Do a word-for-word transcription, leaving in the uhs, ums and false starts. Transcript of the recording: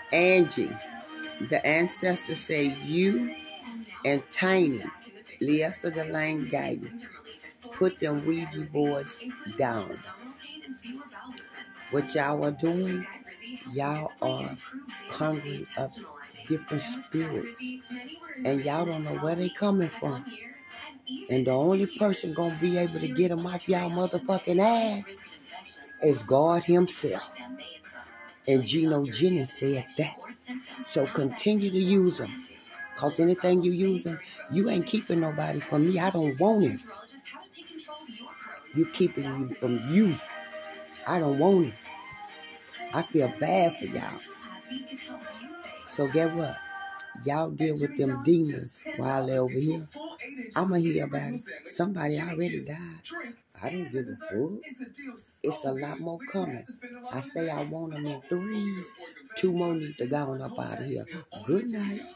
Angie, the ancestors say you and Tiny, Liesta Delane Guyton, put them Ouija boards down. What y'all are doing, y'all are conjuring up different spirits. And y'all don't know where they coming from. And the only person gonna be able to get them off y'all motherfucking ass is God himself. And Geno Jennings said that. So continue to use them. Because anything you use them, you ain't keeping nobody from me. I don't want it. You keeping you from you. I don't want it. I feel bad for y'all. So get what? Y'all deal with them demons while they're over here. I'ma hear about it. Somebody already died. I don't give a fuck. It's a lot more coming. I say I want them in threes. Two more need to go on up out of here. Good night.